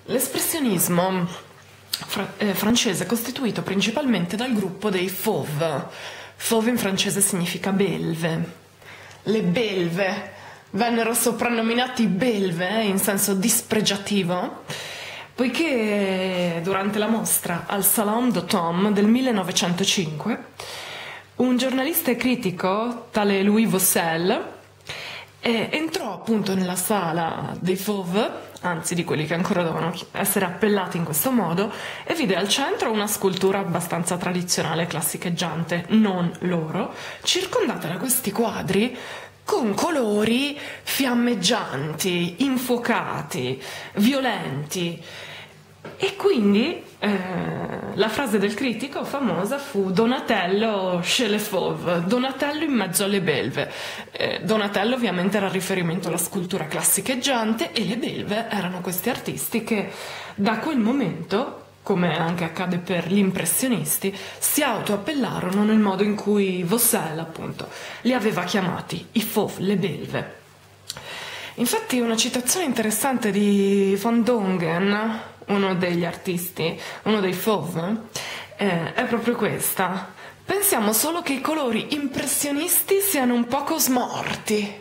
L'espressionismo francese è costituito principalmente dal gruppo dei fauve. Fauve in francese significa belve. Le belve vennero soprannominati belve in senso dispregiativo poiché durante la mostra al Salon d'Automne del 1905 un giornalista e critico, tale Louis Vaucel, entrò appunto nella sala dei fauve, anzi di quelli che ancora dovevano essere appellati in questo modo, e vide al centro una scultura abbastanza tradizionale, classicheggiante, non loro, circondata da questi quadri con colori fiammeggianti, infuocati, violenti. E quindi la frase del critico famosa fu Donatello chez les fauves, Donatello in mezzo alle belve. Donatello ovviamente era riferimento alla scultura classicheggiante e le belve erano questi artisti che da quel momento, come anche accade per gli impressionisti, si autoappellarono nel modo in cui Vaucel appunto li aveva chiamati, i fauves, le belve. Infatti una citazione interessante di Van Dongen, uno degli artisti, uno dei fauve, è proprio questa. Pensiamo solo che i colori impressionisti siano un poco smorti.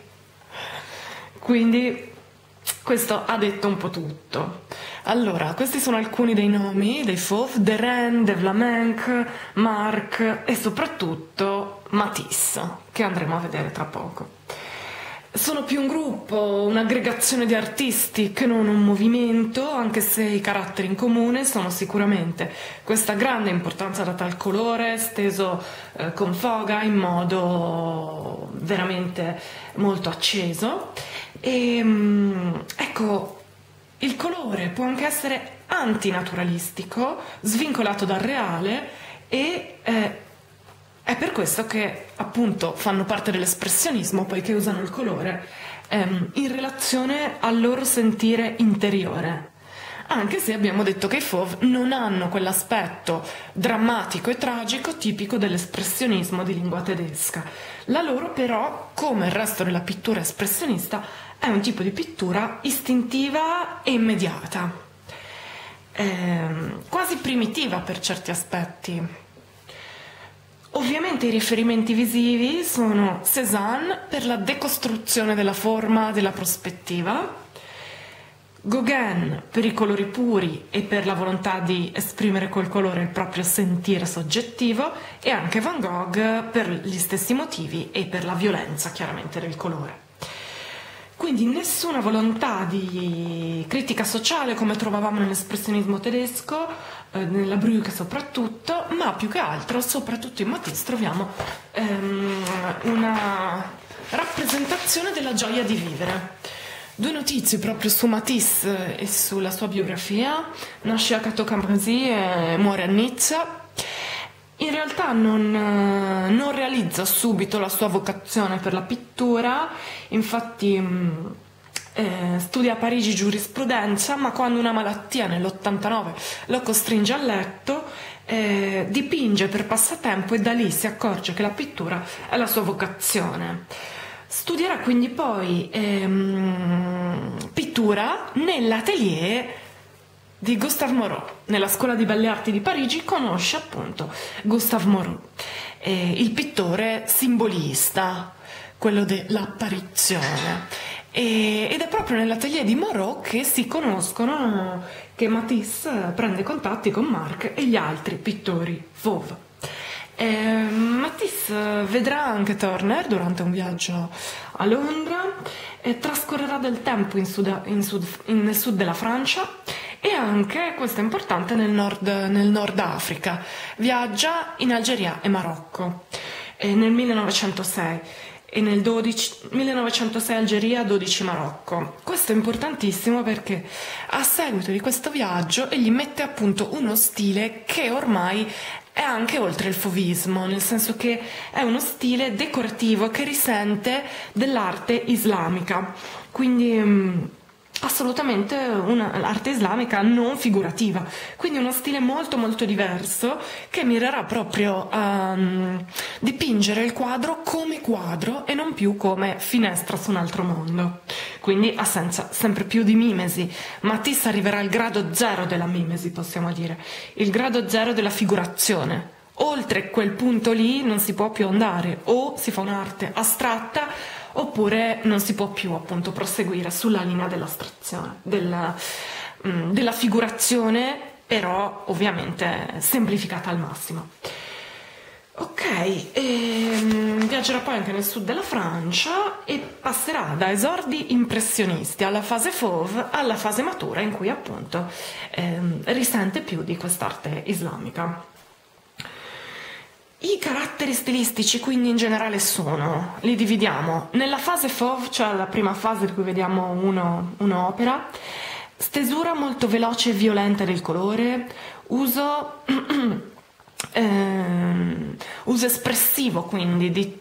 Quindi questo ha detto un po' tutto. Allora, questi sono alcuni dei nomi dei fauve: Derain, de Vlaminck, Marc e soprattutto Matisse, che andremo a vedere tra poco. Sono più un gruppo, un'aggregazione di artisti che non un movimento, anche se i caratteri in comune sono sicuramente questa grande importanza data al colore, steso con foga in modo veramente molto acceso. E ecco, il colore può anche essere antinaturalistico, svincolato dal reale e è per questo che appunto fanno parte dell'espressionismo, poiché usano il colore in relazione al loro sentire interiore. Anche se abbiamo detto che i fauve non hanno quell'aspetto drammatico e tragico tipico dell'espressionismo di lingua tedesca. La loro però, come il resto della pittura espressionista, è un tipo di pittura istintiva e immediata, quasi primitiva per certi aspetti. Ovviamente i riferimenti visivi sono Cézanne per la decostruzione della forma, della prospettiva, Gauguin per i colori puri e per la volontà di esprimere col colore il proprio sentire soggettivo, e anche Van Gogh per gli stessi motivi e per la violenza chiaramente del colore. Quindi nessuna volontà di critica sociale come trovavamo nell'espressionismo tedesco, nella Brücke soprattutto, ma più che altro, soprattutto in Matisse, troviamo una rappresentazione della gioia di vivere. Due notizie proprio su Matisse e sulla sua biografia: nasce a Cateau-Cambrésis e muore a Nizza. In realtà non realizza subito la sua vocazione per la pittura, infatti studia a Parigi giurisprudenza, ma quando una malattia nell'89 lo costringe a letto, dipinge per passatempo e da lì si accorge che la pittura è la sua vocazione. Studierà quindi poi pittura nell'atelier di Gustave Moreau. Nella scuola di belle arti di Parigi conosce appunto Gustave Moreau, il pittore simbolista, quello dell'apparizione. Ed è proprio nell'atelier di Moreau che si conoscono, che Matisse prende contatti con Marc e gli altri pittori fauve. Matisse vedrà anche Turner durante un viaggio a Londra e trascorrerà del tempo nel sud della Francia e anche, questo è importante, nel nord Africa. Viaggia in Algeria e Marocco nel 1906 e nel 1906 Algeria, 12 Marocco. Questo è importantissimo perché a seguito di questo viaggio egli mette a punto uno stile che ormai è anche oltre il fauvismo, nel senso che è uno stile decorativo che risente dell'arte islamica. Quindi assolutamente un'arte islamica non figurativa, quindi uno stile molto molto diverso che mirerà proprio a dipingere il quadro come quadro e non più come finestra su un altro mondo, quindi assenza sempre più di mimesi. Matisse arriverà al grado zero della mimesi, possiamo dire, il grado zero della figurazione. Oltre quel punto lì non si può più andare, o si fa un'arte astratta oppure non si può più appunto proseguire sulla linea dell'astrazione, della figurazione, però ovviamente semplificata al massimo. Ok, viaggerà poi anche nel sud della Francia e passerà da esordi impressionisti alla fase fauve alla fase matura in cui appunto risente più di quest'arte islamica. I caratteri stilistici quindi in generale li dividiamo nella fase fauve, cioè la prima fase di cui vediamo un'opera, stesura molto veloce e violenta del colore, uso espressivo quindi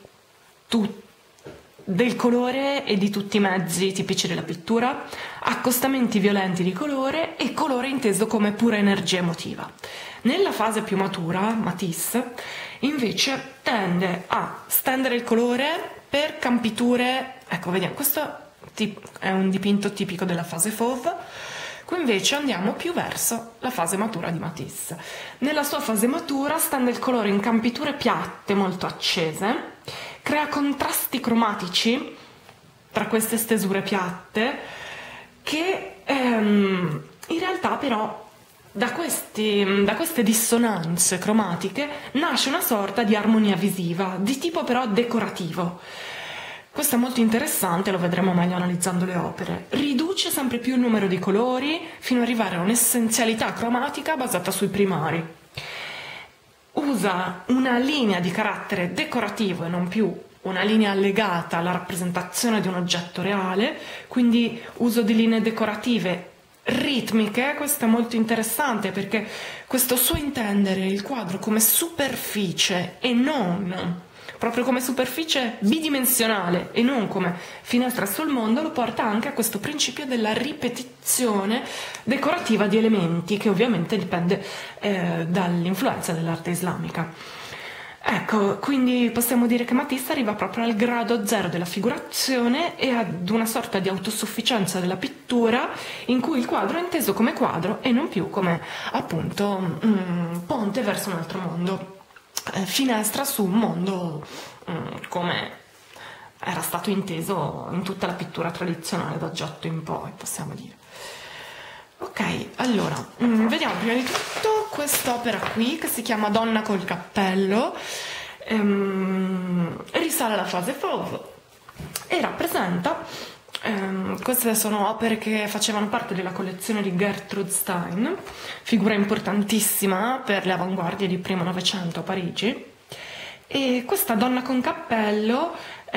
del colore e di tutti i mezzi tipici della pittura, accostamenti violenti di colore e colore inteso come pura energia emotiva. Nella fase più matura, Matisse, invece tende a stendere il colore per campiture, ecco vediamo, questo è un dipinto tipico della fase fauve. Qui invece andiamo più verso la fase matura di Matisse. Nella sua fase matura stende il colore in campiture piatte molto accese, crea contrasti cromatici tra queste stesure piatte che in realtà però da queste dissonanze cromatiche nasce una sorta di armonia visiva, di tipo però decorativo. Questo è molto interessante, lo vedremo meglio analizzando le opere. Riduce sempre più il numero di colori fino ad arrivare a un'essenzialità cromatica basata sui primari. Usa una linea di carattere decorativo e non più una linea legata alla rappresentazione di un oggetto reale, quindi uso di linee decorative ritmiche. Questo è molto interessante perché questo suo intendere il quadro come superficie e non proprio come superficie bidimensionale e non come finestra sul mondo lo porta anche a questo principio della ripetizione decorativa di elementi che ovviamente dipende dall'influenza dell'arte islamica. Ecco, quindi possiamo dire che Matisse arriva proprio al grado zero della figurazione e ad una sorta di autosufficienza della pittura in cui il quadro è inteso come quadro e non più come appunto ponte verso un altro mondo, finestra su un mondo come era stato inteso in tutta la pittura tradizionale da Giotto in poi, possiamo dire. Ok, allora, vediamo prima di tutto quest'opera qui che si chiama Donna col cappello, risale alla fase fauve e rappresenta, queste sono opere che facevano parte della collezione di Gertrude Stein, figura importantissima per le avanguardie di primo Novecento a Parigi, e questa Donna con cappello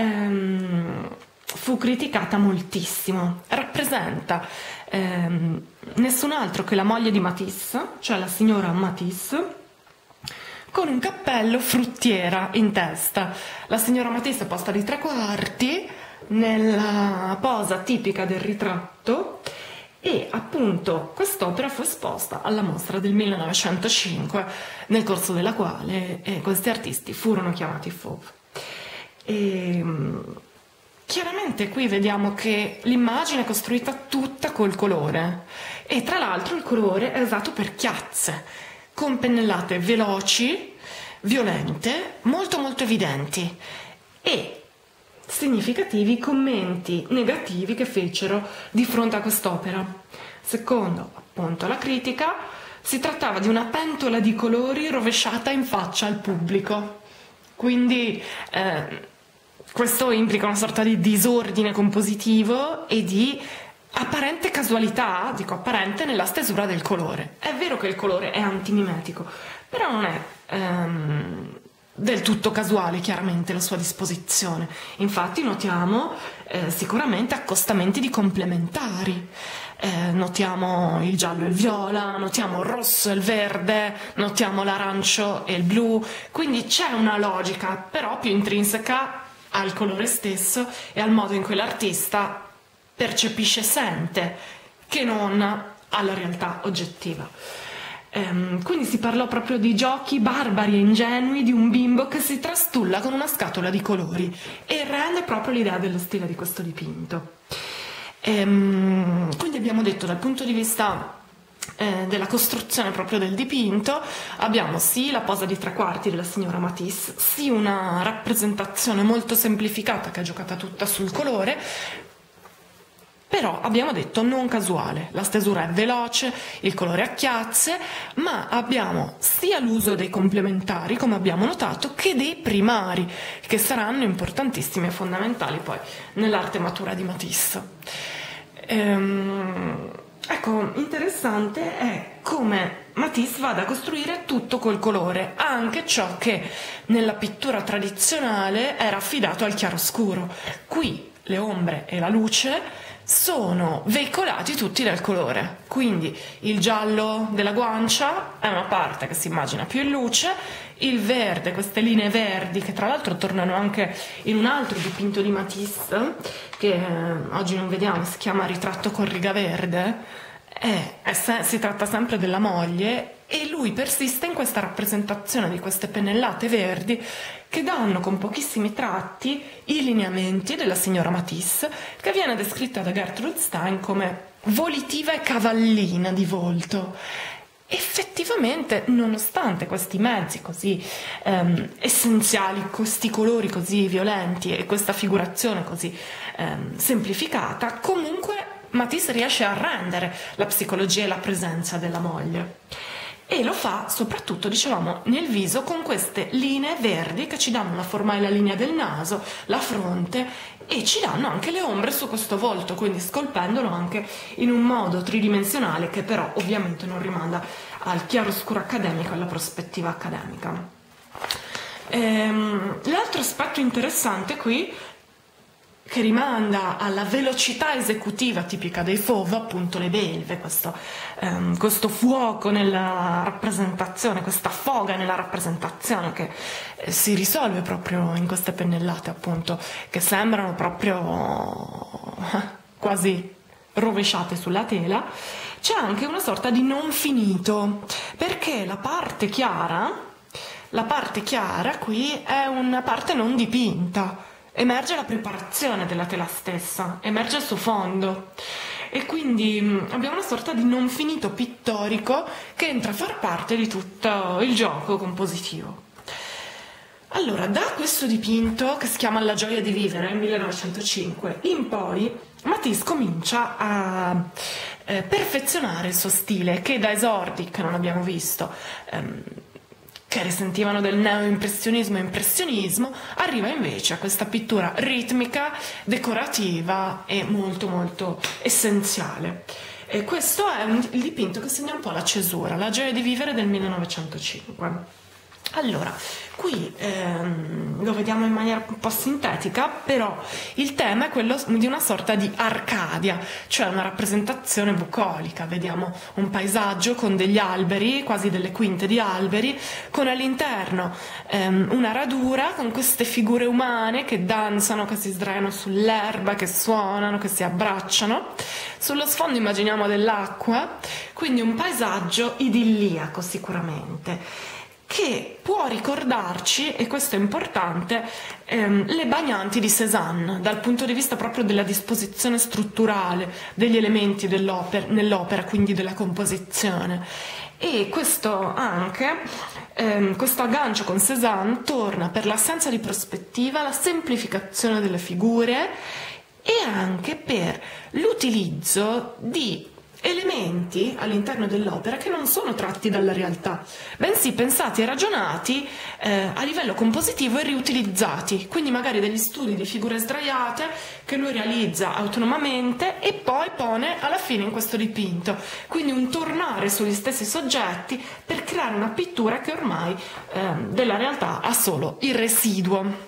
fu criticata moltissimo. Rappresenta nessun altro che la moglie di Matisse, cioè la signora Matisse, con un cappello fruttiera in testa. La signora Matisse è posta di tre quarti nella posa tipica del ritratto e appunto quest'opera fu esposta alla mostra del 1905 nel corso della quale questi artisti furono chiamati fauve. Chiaramente qui vediamo che l'immagine è costruita tutta col colore e tra l'altro il colore è usato per chiazze, con pennellate veloci, violente, molto molto evidenti e significativi commenti negativi che fecero di fronte a quest'opera. Secondo appunto la critica si trattava di una pentola di colori rovesciata in faccia al pubblico, quindi questo implica una sorta di disordine compositivo e di apparente casualità, dico apparente, nella stesura del colore. È vero che il colore è antimimetico, però non è del tutto casuale chiaramente la sua disposizione. Infatti notiamo sicuramente accostamenti di complementari. Notiamo il giallo e il viola, notiamo il rosso e il verde, notiamo l'arancio e il blu, quindi c'è una logica però più intrinseca al colore stesso e al modo in cui l'artista percepisce e sente che non alla realtà oggettiva. Quindi si parlò proprio di giochi barbari e ingenui di un bimbo che si trastulla con una scatola di colori, e rende proprio l'idea dello stile di questo dipinto. Quindi abbiamo detto, dal punto di vista della costruzione proprio del dipinto, abbiamo sì la posa di tre quarti della signora Matisse, sì una rappresentazione molto semplificata che è giocata tutta sul colore, però abbiamo detto non casuale, la stesura è veloce, il colore a chiazze, ma abbiamo sia l'uso dei complementari, come abbiamo notato, che dei primari, che saranno importantissimi e fondamentali poi nell'arte matura di Matisse. Ecco, interessante è come Matisse vada a costruire tutto col colore, anche ciò che nella pittura tradizionale era affidato al chiaroscuro. Qui le ombre e la luce sono veicolati tutti dal colore, quindi il giallo della guancia è una parte che si immagina più in luce, il verde, queste linee verdi che tra l'altro tornano anche in un altro dipinto di Matisse che oggi non vediamo, si chiama Ritratto con riga verde, si tratta sempre della moglie, e lui persiste in questa rappresentazione di queste pennellate verdi che danno con pochissimi tratti i lineamenti della signora Matisse, che viene descritta da Gertrude Stein come volitiva e cavallina di volto. Effettivamente, nonostante questi mezzi così essenziali, questi colori così violenti e questa figurazione così semplificata, comunque Matisse riesce a rendere la psicologia e la presenza della moglie. E lo fa soprattutto, dicevamo, nel viso, con queste linee verdi che ci danno la forma e la linea del naso, la fronte, e ci danno anche le ombre su questo volto, quindi scolpendolo anche in un modo tridimensionale che però ovviamente non rimanda al chiaroscuro accademico e alla prospettiva accademica. L'altro aspetto interessante qui, che rimanda alla velocità esecutiva tipica dei Fauve, appunto le belve, questo fuoco nella rappresentazione, questa foga nella rappresentazione che si risolve proprio in queste pennellate, appunto, che sembrano proprio quasi rovesciate sulla tela. C'è anche una sorta di non finito, perché la parte chiara qui è una parte non dipinta. Emerge la preparazione della tela stessa, emerge il suo fondo, e quindi abbiamo una sorta di non finito pittorico che entra a far parte di tutto il gioco compositivo. Allora, da questo dipinto, che si chiama La gioia di vivere, nel 1905, in poi Matisse comincia a perfezionare il suo stile, che da esordi, che non abbiamo visto, che risentivano del neo-impressionismo e impressionismo, arriva invece a questa pittura ritmica, decorativa e molto molto essenziale. E questo è il dipinto che segna un po' la cesura, La gioia di vivere del 1905. Allora, qui lo vediamo in maniera un po' sintetica, però il tema è quello di una sorta di Arcadia, cioè una rappresentazione bucolica. Vediamo un paesaggio con degli alberi, quasi delle quinte di alberi, con all'interno una radura con queste figure umane che danzano, che si sdraiano sull'erba, che suonano, che si abbracciano. Sullo sfondo immaginiamo dell'acqua, quindi un paesaggio idilliaco sicuramente, che può ricordarci, e questo è importante, le bagnanti di Cézanne, dal punto di vista proprio della disposizione strutturale degli elementi nell'opera, quindi della composizione. E questo aggancio con Cézanne torna per l'assenza di prospettiva, la semplificazione delle figure e anche per l'utilizzo di elementi all'interno dell'opera che non sono tratti dalla realtà, bensì pensati e ragionati a livello compositivo e riutilizzati, quindi magari degli studi di figure sdraiate che lui realizza autonomamente e poi pone alla fine in questo dipinto, quindi un tornare sugli stessi soggetti per creare una pittura che ormai della realtà ha solo il residuo.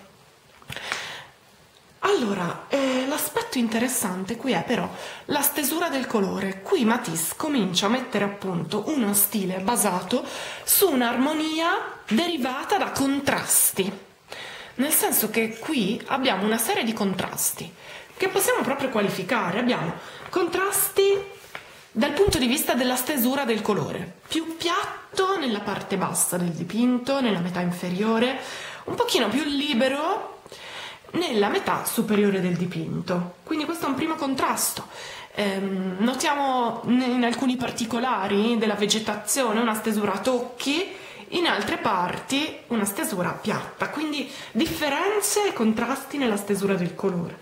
Allora, l'aspetto interessante qui è però la stesura del colore. Qui Matisse comincia a mettere a punto uno stile basato su un'armonia derivata da contrasti, nel senso che qui abbiamo una serie di contrasti che possiamo proprio qualificare. Abbiamo contrasti dal punto di vista della stesura del colore. Più piatto nella parte bassa del dipinto, nella metà inferiore, un pochino più libero nella metà superiore del dipinto. Quindi questo è un primo contrasto. Notiamo in alcuni particolari della vegetazione una stesura a tocchi, in altre parti una stesura piatta, quindi differenze e contrasti nella stesura del colore.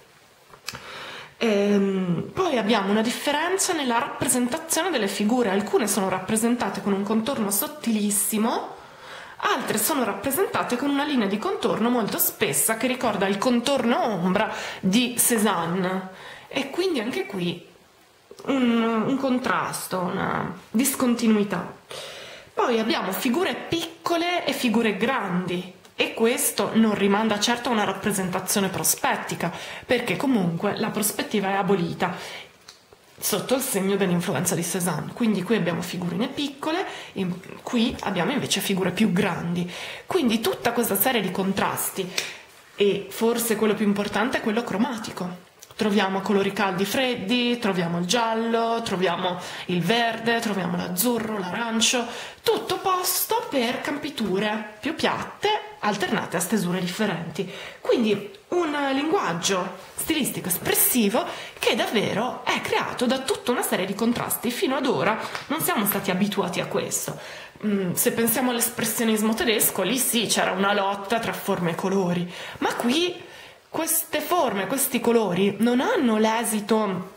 Poi abbiamo una differenza nella rappresentazione delle figure. Alcune sono rappresentate con un contorno sottilissimo, altre sono rappresentate con una linea di contorno molto spessa che ricorda il contorno ombra di Cézanne, e quindi anche qui un contrasto, una discontinuità. Poi abbiamo figure piccole e figure grandi, e questo non rimanda certo a una rappresentazione prospettica, perché comunque la prospettiva è abolita sotto il segno dell'influenza di Cézanne. Quindi qui abbiamo figurine piccole, qui abbiamo invece figure più grandi. Quindi tutta questa serie di contrasti, e forse quello più importante è quello cromatico. Troviamo colori caldi freddi, troviamo il giallo, troviamo il verde, troviamo l'azzurro, l'arancio, tutto posto per campiture più piatte alternate a stesure differenti. Quindi un linguaggio stilistico espressivo che davvero è creato da tutta una serie di contrasti. Fino ad ora non siamo stati abituati a questo. Se pensiamo all'espressionismo tedesco, lì sì c'era una lotta tra forme e colori, ma qui queste forme, questi colori non hanno l'esito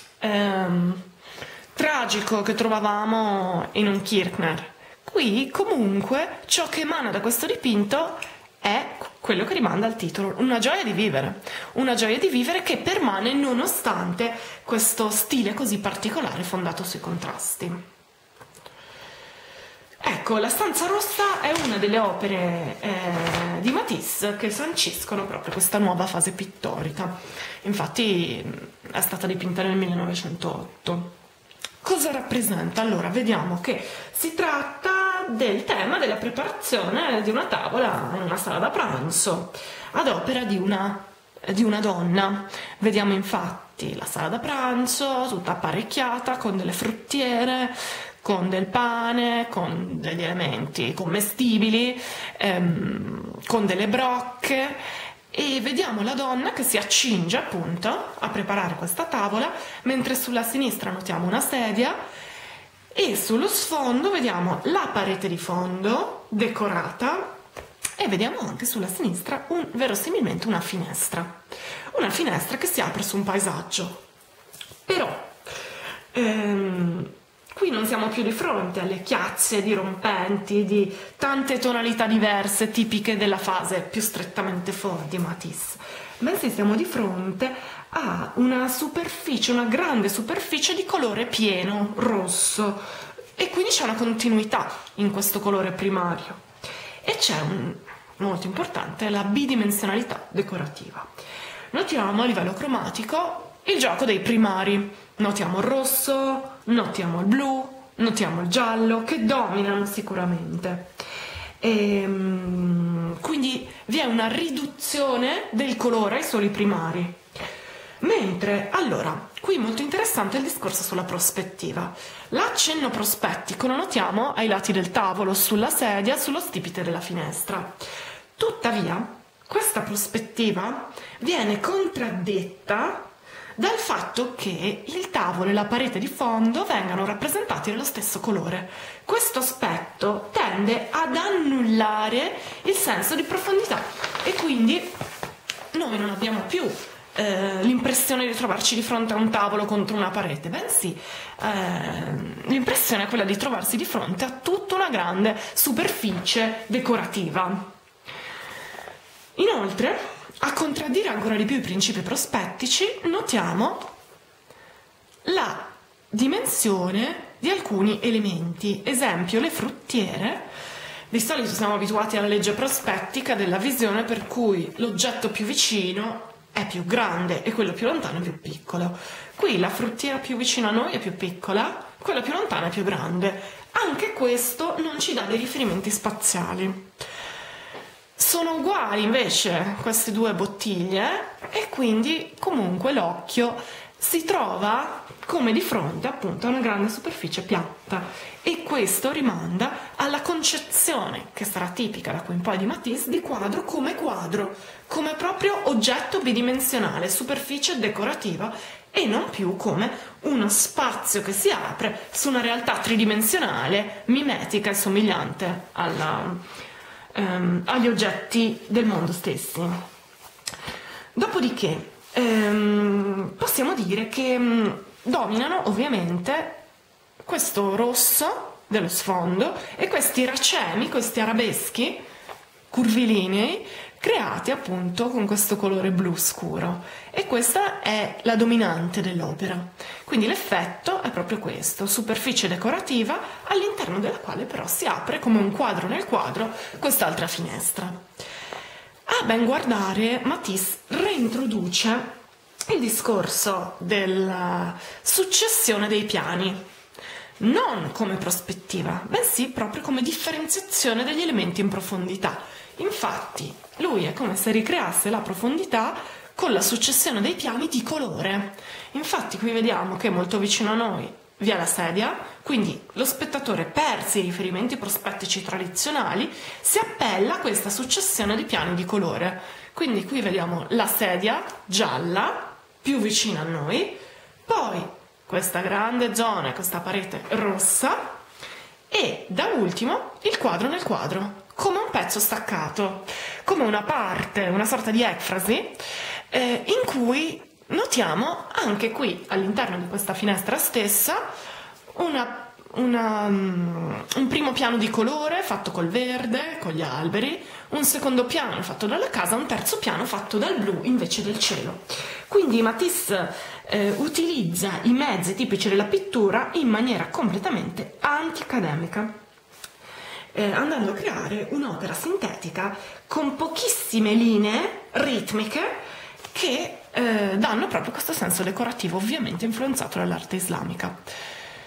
tragico che trovavamo in un Kirchner. Qui comunque ciò che emana da questo dipinto è quello che rimanda al titolo, una gioia di vivere che permane nonostante questo stile così particolare fondato sui contrasti. Ecco, La stanza rossa è una delle opere di Matisse che sanciscono proprio questa nuova fase pittorica. Infatti è stata dipinta nel 1908. Cosa rappresenta? Allora, vediamo che si tratta del tema della preparazione di una tavola in una sala da pranzo ad opera di una donna. Vediamo infatti la sala da pranzo tutta apparecchiata con delle fruttiere, con del pane, con degli elementi commestibili, con delle brocche, e vediamo la donna che si accinge appunto a preparare questa tavola, mentre sulla sinistra notiamo una sedia e sullo sfondo vediamo la parete di fondo decorata, e vediamo anche sulla sinistra verosimilmente una finestra che si apre su un paesaggio. Però qui non siamo più di fronte alle chiazze dirompenti di tante tonalità diverse tipiche della fase più strettamente Fauve di Matisse, bensì siamo di fronte a una grande superficie di colore pieno, rosso, e quindi c'è una continuità in questo colore primario. E c'è molto importante la bidimensionalità decorativa. Notiamo a livello cromatico il gioco dei primari. Notiamo il rosso, notiamo il blu, notiamo il giallo, che dominano sicuramente. Quindi vi è una riduzione del colore ai soli primari. Mentre, allora, qui molto interessante il discorso sulla prospettiva. L'accenno prospettico lo notiamo ai lati del tavolo, sulla sedia, sullo stipite della finestra. Tuttavia, questa prospettiva viene contraddetta dal fatto che il tavolo e la parete di fondo vengano rappresentati nello stesso colore. Questo aspetto tende ad annullare il senso di profondità, e quindi noi non abbiamo più l'impressione di trovarci di fronte a un tavolo contro una parete, bensì l'impressione è quella di trovarsi di fronte a tutta una grande superficie decorativa. Inoltre, a contraddire ancora di più i principi prospettici, notiamo la dimensione di alcuni elementi. Esempio, le fruttiere. Di solito siamo abituati alla legge prospettica della visione per cui l'oggetto più vicino è più grande e quello più lontano è più piccolo. Qui la fruttiera più vicina a noi è più piccola, quella più lontana è più grande. Anche questo non ci dà dei riferimenti spaziali. Sono uguali invece queste due bottiglie, e quindi comunque l'occhio si trova come di fronte appunto a una grande superficie piatta, e questo rimanda alla concezione che sarà tipica da qui in poi di Matisse di quadro, come proprio oggetto bidimensionale, superficie decorativa, e non più come uno spazio che si apre su una realtà tridimensionale, mimetica e somigliante agli oggetti del mondo stessi. Dopodiché possiamo dire che dominano ovviamente questo rosso dello sfondo e questi racemi, questi arabeschi curvilinei creati appunto con questo colore blu scuro, e questa è la dominante dell'opera. Quindi l'effetto è proprio questo: superficie decorativa all'interno della quale però si apre come un quadro nel quadro quest'altra finestra. A ben guardare, Matisse reintroduce il discorso della successione dei piani, non come prospettiva, bensì proprio come differenziazione degli elementi in profondità. Infatti, lui è come se ricreasse la profondità con la successione dei piani di colore. Infatti, qui vediamo che molto vicino a noi vi è la sedia, quindi lo spettatore, persi i riferimenti prospettici tradizionali, si appella a questa successione di piani di colore. Quindi qui vediamo la sedia gialla, più vicina a noi, poi questa grande zona, questa parete rossa, e da ultimo il quadro nel quadro, come un pezzo staccato, come una parte, una sorta di ekfrasi, in cui notiamo anche qui all'interno di questa finestra stessa un primo piano di colore fatto col verde, con gli alberi, un secondo piano fatto dalla casa, un terzo piano fatto dal blu invece del cielo. Quindi Matisse utilizza i mezzi tipici della pittura in maniera completamente anti-accademica, andando a creare un'opera sintetica con pochissime linee ritmiche che danno proprio questo senso decorativo, ovviamente influenzato dall'arte islamica.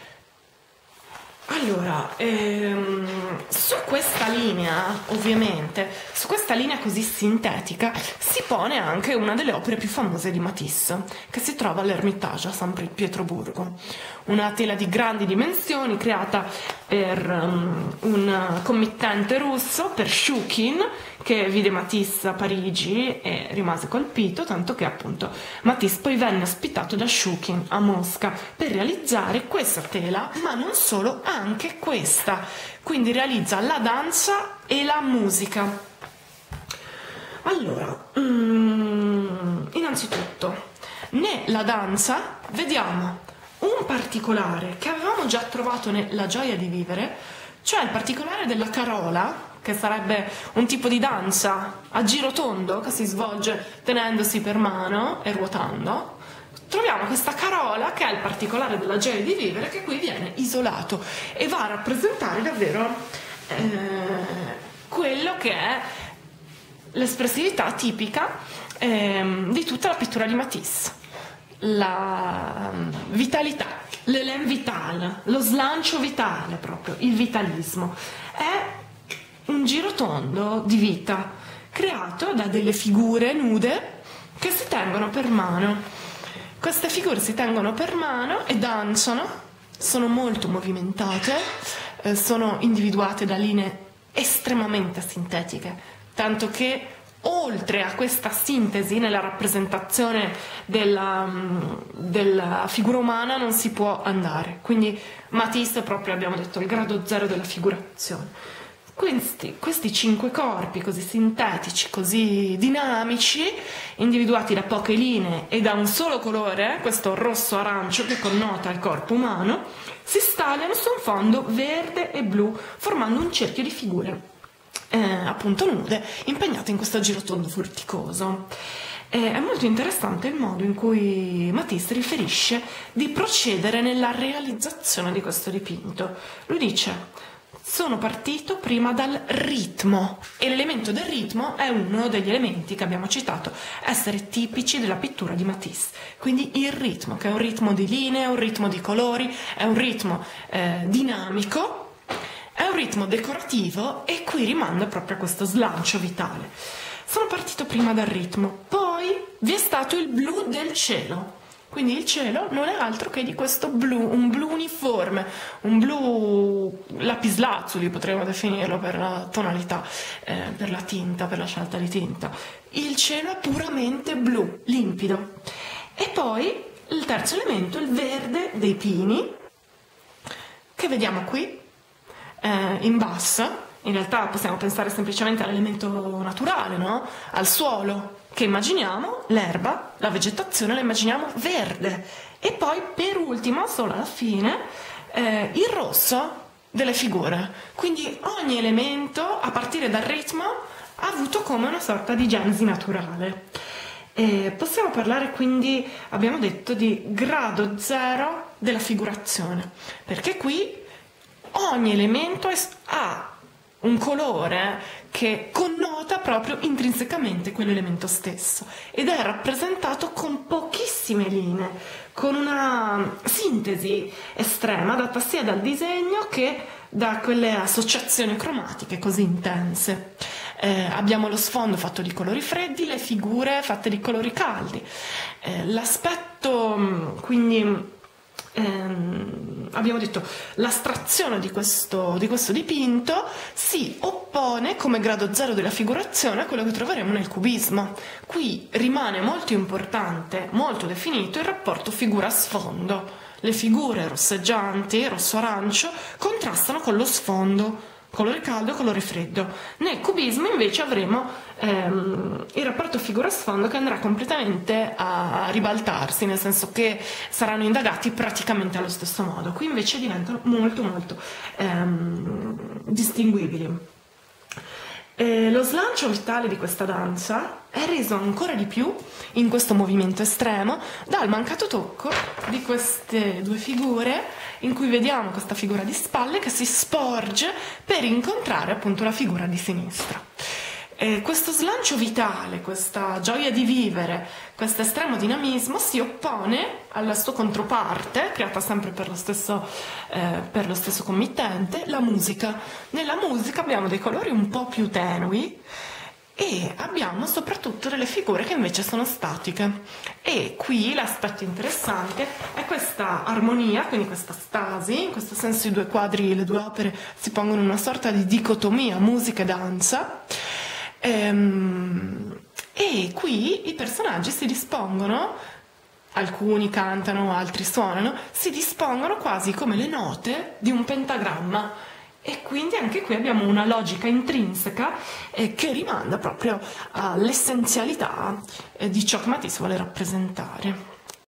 Allora, su questa linea, ovviamente, su questa linea così sintetica, si pone anche una delle opere più famose di Matisse, che si trova all'Ermitage a San Pietroburgo. Una tela di grandi dimensioni creata per un committente russo, per Shukin, che vide Matisse a Parigi e rimase colpito, tanto che appunto Matisse poi venne ospitato da Shukin a Mosca per realizzare questa tela, ma non solo, anche questa. Quindi realizza la danza e la musica. Allora, innanzitutto, nella danza vediamo un particolare che avevamo già trovato nella Gioia di vivere, cioè il particolare della carola, che sarebbe un tipo di danza a giro tondo che si svolge tenendosi per mano e ruotando. Troviamo questa carola, che è il particolare della Gioia di vivere, che qui viene isolato e va a rappresentare davvero quello che è l'espressività tipica di tutta la pittura di Matisse. La vitalità, l'élan vital, lo slancio vitale, proprio il vitalismo. È un girotondo di vita creato da delle figure nude che si tengono per mano. Queste figure si tengono per mano e danzano, sono molto movimentate, sono individuate da linee estremamente sintetiche, tanto che oltre a questa sintesi nella rappresentazione della figura umana non si può andare. Quindi Matisse è proprio, abbiamo detto, il grado zero della figurazione. Questi 5 corpi così sintetici, così dinamici, individuati da poche linee e da un solo colore, questo rosso-arancio che connota il corpo umano, si stagliano su un fondo verde e blu, formando un cerchio di figure appunto nude, impegnate in questo girotondo vorticoso. È molto interessante il modo in cui Matisse riferisce di procedere nella realizzazione di questo dipinto. Lui dice: sono partito prima dal ritmo, e l'elemento del ritmo è uno degli elementi che abbiamo citato essere tipici della pittura di Matisse. Quindi il ritmo, che è un ritmo di linee, un ritmo di colori, è un ritmo dinamico, è un ritmo decorativo, e qui rimanda proprio a questo slancio vitale. Sono partito prima dal ritmo, poi vi è stato il blu del cielo. Quindi il cielo non è altro che di questo blu, un blu uniforme, un blu lapislazzuli potremmo definirlo per la tonalità, per la tinta, per la scelta di tinta. Il cielo è puramente blu, limpido. E poi il terzo elemento, il verde dei pini, che vediamo qui in basso. In realtà possiamo pensare semplicemente all'elemento naturale, no? Al suolo, che immaginiamo, l'erba, la vegetazione la immaginiamo verde. E poi per ultimo, solo alla fine, il rosso delle figure. Quindi ogni elemento, a partire dal ritmo, ha avuto come una sorta di genesi naturale. Possiamo parlare quindi, abbiamo detto, di grado zero della figurazione, perché qui ogni elemento ha un colore che connota proprio intrinsecamente quell'elemento stesso ed è rappresentato con pochissime linee, con una sintesi estrema data sia dal disegno che da quelle associazioni cromatiche così intense. Abbiamo lo sfondo fatto di colori freddi, le figure fatte di colori caldi. L'aspetto, quindi, abbiamo detto, l'astrazione di questo dipinto si oppone come grado zero della figurazione a quello che troveremo nel cubismo. Qui rimane molto importante, molto definito il rapporto figura-sfondo. Le figure rosseggianti, rosso-arancio, contrastano con lo sfondo, colore caldo e colore freddo. Nel cubismo invece avremo il rapporto figura-sfondo che andrà completamente a ribaltarsi, nel senso che saranno indagati praticamente allo stesso modo. Qui invece diventano molto molto distinguibili. Lo slancio vitale di questa danza è reso ancora di più in questo movimento estremo dal mancato tocco di queste due figure, in cui vediamo questa figura di spalle che si sporge per incontrare appunto la figura di sinistra. Questo slancio vitale, questa gioia di vivere, questo estremo dinamismo si oppone alla sua controparte, creata sempre per lo stesso committente, la musica. Nella musica abbiamo dei colori un po' più tenui e abbiamo soprattutto delle figure che invece sono statiche. E qui l'aspetto interessante è questa armonia, quindi questa stasi. In questo senso i due quadri, le due opere si pongono in una sorta di dicotomia musica e danza. E qui i personaggi si dispongono, alcuni cantano, altri suonano, si dispongono quasi come le note di un pentagramma, e quindi anche qui abbiamo una logica intrinseca che rimanda proprio all'essenzialità di ciò che Matisse vuole rappresentare.